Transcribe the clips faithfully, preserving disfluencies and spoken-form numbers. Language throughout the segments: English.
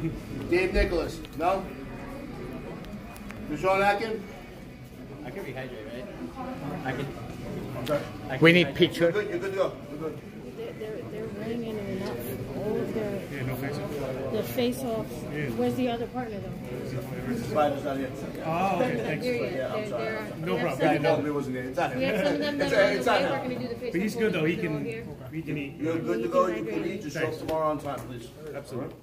Dave Nicholas. No? Deshaun Atkin? I can rehydrate, right? I can. Okay. I can We need rehydrate. picture. You're good, you're good to go. You're good. They're, they're, they're running in and out. All of their, Yeah, no face off. the face-offs. Yeah. Where's the other partner, though? Spider's not here. Oh, okay, thanks. Here, yeah, Yeah, I'm they're, sorry. they're, No we have problem. some Yeah, of no, them- it wasn't here. It's not We have some of them It's, that are on it's the not way. now. We're going to do the face But he's good though. He can. Here. He can eat. You're good to go. You can eat. Just show up tomorrow on time, please. Absolutely.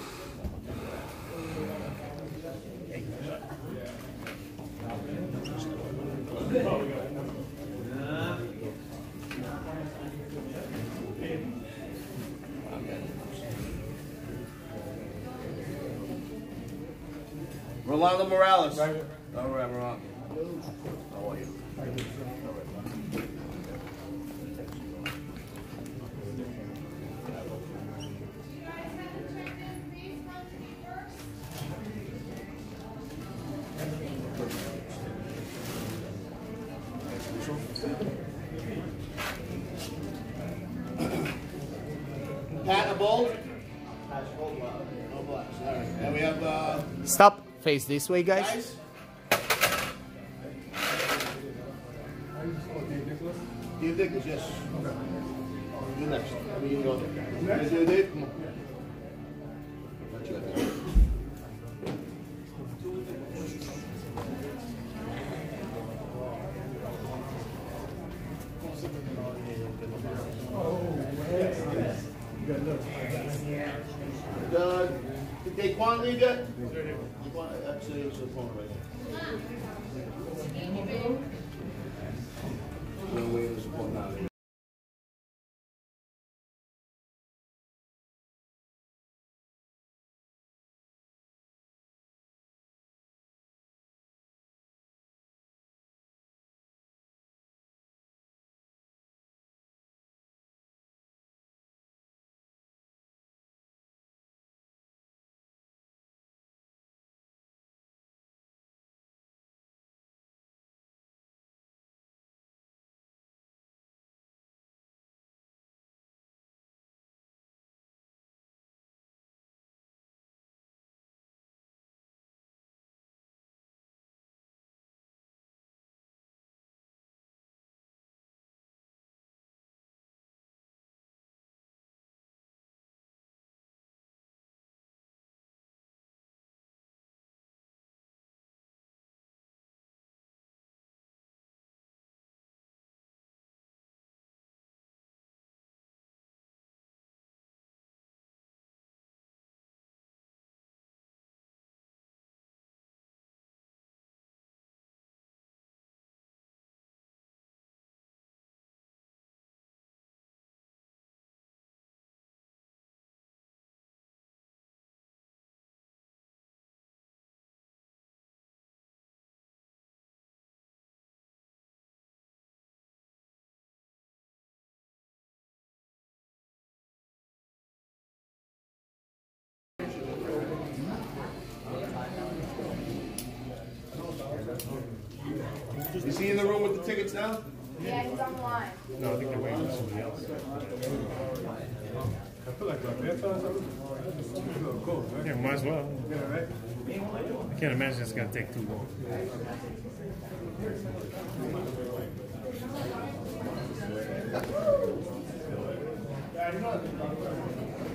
Rolando Morales. Right. All right, Rolando. How are you? Pat a bowl? No blacks. All right. And we have uh, Stop. Face this way, guys. guys. Dave Nicholas, yes. Okay. You next. You go there. Yes, you Dave. Come on. Got you right there. Uh, did Daquan leave yet? Daquan, actually, it's the phone right there. We're waiting for the phone now. Is he in the room with the tickets now? Yeah, he's on the line. No, I think they're waiting for somebody else. I feel like a bear or something. It's a little cold, right? Yeah, might as well. Yeah, right? I can't imagine it's gonna take too long.